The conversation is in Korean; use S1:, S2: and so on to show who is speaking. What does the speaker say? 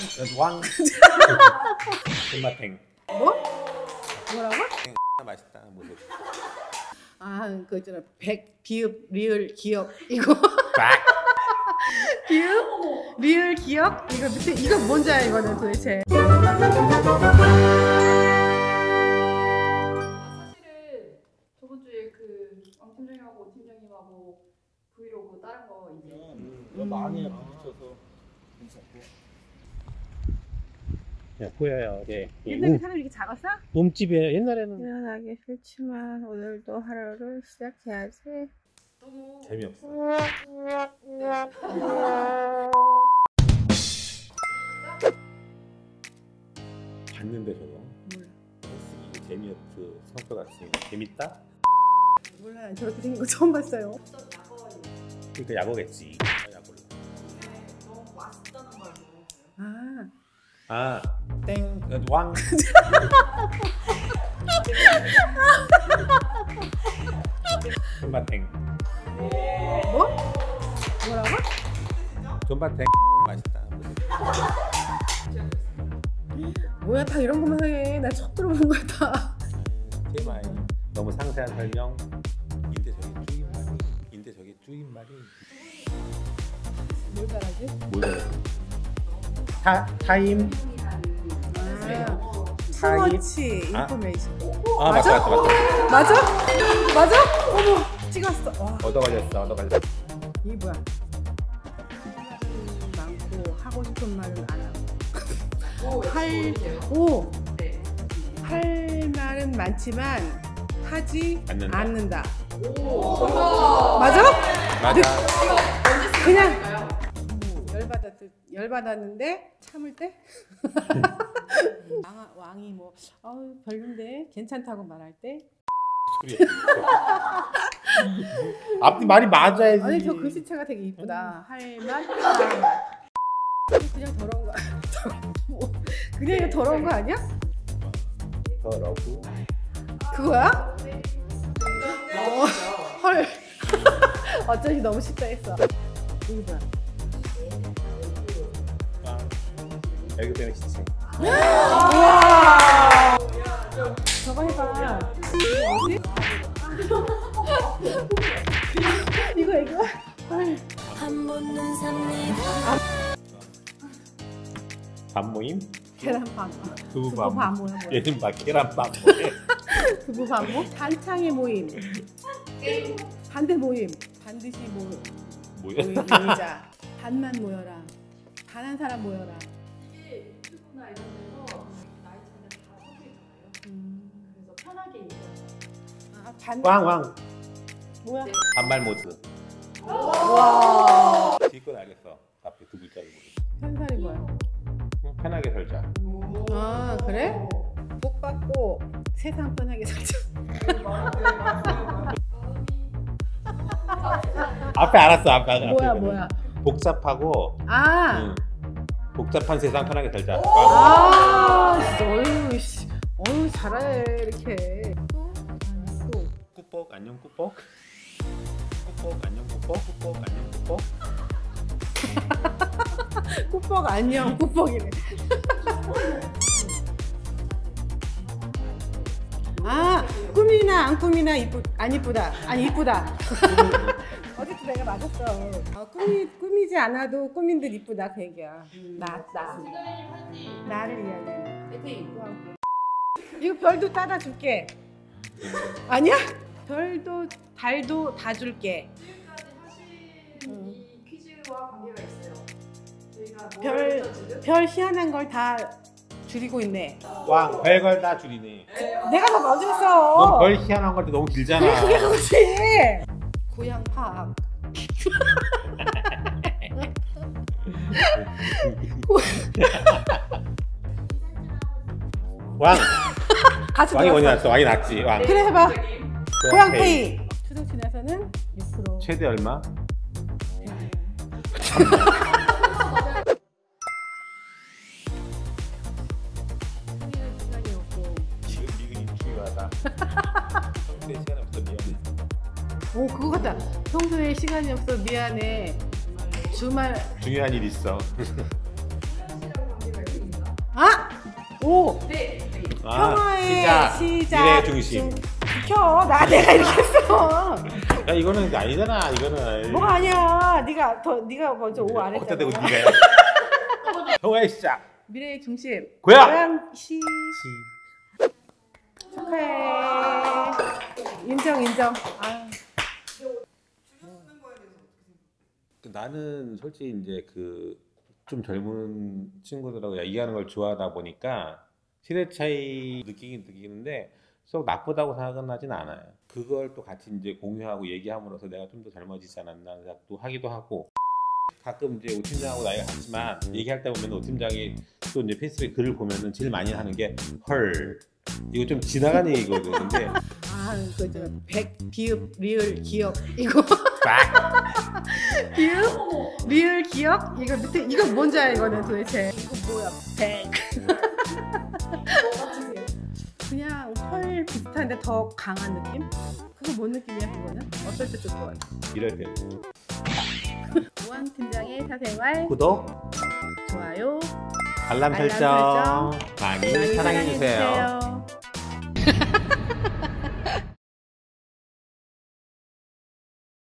S1: 왕. 존맛탱.
S2: 뭐? 뭐라고?
S1: 존나 맛있다 모습.
S2: 아, 그거 있잖아. 백, 비읍, 리을, 기억 이거.
S1: 빡.
S2: 비읍, 리을, 기억 이거 밑에 이거 뭔지 알아 이거는 도대체.
S3: 사실은 저번 주에 그 왕 팀장님하고 오 팀장님하고 브이로그 다른 거 이제
S4: 많이 붙여서 괜찮고.
S1: 야 보여요. 네.
S2: 옛날에 사람이 이렇게 작았어?
S1: 몸집이에요. 옛날에는
S2: 일어나기 싫지만 오늘도 하루를 시작해야지.
S3: 너무
S1: 재미없어. 봤는데 저거. 이게 재미없어. 성격 같으니까 재밌다?
S2: 몰라, 난 저렇게 생긴 거 처음 봤어요.
S1: 그러니까 약어겠지. 약어를.
S3: 너무 맛있다는 걸 먹었어요.
S2: 아,
S1: 땡. 왕. 존맛탱.
S2: 뭐? 뭐라고?
S1: 존맛탱. 맛있다 모습.
S2: 뭐야, 다 이런 것만 해. 나 처음 들어보는 거야 다.
S1: TMI. 너무 상세한 설명. 인데 저게 줄임말이.
S2: 뭘 잘하지?
S1: 뭐야? 타임.
S2: 스머치
S1: 아.
S2: 인포메이션.
S1: 아
S2: 맞아?
S1: 맞다.
S2: 맞아? 맞아? 어머, 찍었어. 와,
S1: 얻어 걸렸어.
S2: 이게 뭐야? 말은 많고 하고 싶은 말은 안 하고. 할 말은 많지만 하지 않는다. 맞아?
S1: 맞아.
S2: 그냥 열받았는데 참을 때 왕이 뭐 별론데 괜찮다고 말할 때.
S1: 앞뒤 말이 맞아야지.
S2: 아니 저 글씨체가 되게 이쁘다. 할말 그냥 더러운 거 그냥 이거 더러운 거 아니야?
S1: 더러고.
S2: 그거야? 헐. 어쩐지 너무 쉽다 했어. 이게 뭐야?
S1: 여기 빼면 시체.
S2: 우와. 저거 해봐. 뭐지? 이거. 헐.
S1: 밥 모임?
S2: 계란밥.
S1: 두부
S2: 밥
S1: 밥.
S2: 뭐야?
S1: 얘는 막 계란밥 뭐해?
S2: 두부 반모? 단창의 모임. 반대 모임. 반드시
S1: 뭐야?
S2: 모이자. 반만 모여라. 단 한 사람 모여라.
S3: 이게 유튜브나 이런 데서 나이 차이가 다 섞여 있잖아요. 그래서 편하게 얘기하죠.
S1: 왕.
S2: 뭐야?
S1: 반말 모드.
S2: 와.
S1: 뒤건 알겠어. 앞에 두 글자를 모르겠어.
S2: 현살이 뭐야?
S1: 편하게 살자.
S2: 아, 그래? 복 받고 세상 편하게 살자.
S1: 앞에 알았어.
S2: 뭐야?
S1: 복잡하고.
S2: 아.
S1: 복잡한 세상 편하게 살자.
S2: 어휴, 잘해 이렇게.
S1: 꾸뻑 안녕 꾸뻑. 꾸뻑 안녕 꾸뻑. 꾸뻑 안녕 꾸뻑.
S2: 꾸뻑 안녕 꾸뻑이네. 아, 꾸미나 안 꾸미나 안 이쁘다. 아니 이쁘다. 어제도 내가 맞았어. 꾸미지 않아도 꾸민 듯 이쁘다 그 얘기야. 나 나를 이야기하는. 이거 별도 따다 줄게. 아니야? 별도 달도 다 줄게.
S3: 지금까지 하신 이 퀴즈와 관계가 있어요. 저희가
S2: 별 희한한 걸 다 줄이고 있네.
S1: 왕 별걸 다 줄이네.
S2: 내가 더 먼저 했어.
S1: 넌 별 희한한 것도 너무 길잖아.
S2: 그게 그거지. 고향 파악.
S1: 왕.
S2: 같이
S1: 왕이
S2: 들었어.
S1: 어디 났어? 왕이 났지. 왕.
S2: 그래 해봐. 고향
S1: 페이.
S2: 페이. 추석 지나서는 6%.
S1: 최대 얼마?
S2: 시간이 없고.
S1: 미근이 중요하다. 평소에 시간이 없어 미안해.
S2: 오, 그거 같다. 평소에 시간이 없어 미안해. 주말
S1: 중요한 일 있어.
S3: 시간이라고 관계가
S2: 아! 오!
S3: 네.
S2: 평화의 시작.
S1: 미래 중심.
S2: 비켜. 내가 이렇게 했어.
S1: 야 이거는 아니잖아. 이거는.
S2: 뭐가 아니야. 네가 먼저 오 안
S1: 어디다
S2: 했잖아.
S1: 대고 네가. 평화의 시작.
S2: 미래의 중심.
S1: 고향시.
S2: 축하해. 인정. 아.
S1: 나는 솔직히 이제 그 좀 젊은 친구들하고 얘기하는 걸 좋아하다 보니까 세대 차이 느끼는데 썩 나쁘다고 생각은 하진 않아요. 그걸 또 같이 이제 공유하고 얘기함으로써 내가 좀 더 젊어지지 않았나 생각도 하기도 하고, 가끔 이제 오 팀장하고 나이가 같지만 얘기할 때 보면 오 팀장이 또 이제 페이스북에 글을 보면은 제일 많이 하는 게 헐, 이거 좀 지나간 얘기거든. 근데
S2: 그저 비읍 리을 기억 이거 비읍 리을 기억 이거 밑에 이거 뭔지 알아? 이거는 도대체 이거 뭐야? 그냥 펄 비슷한데 더 강한 느낌? 그거 뭔 느낌이야 그거는? 어떨 때 좀 좋아해?
S1: 이럴 때
S2: 우왕 팀장의 사생활
S1: 구독,
S2: 좋아요
S1: 알람
S2: 알람
S1: 설정
S2: 설정
S1: 많이 사랑해주세요.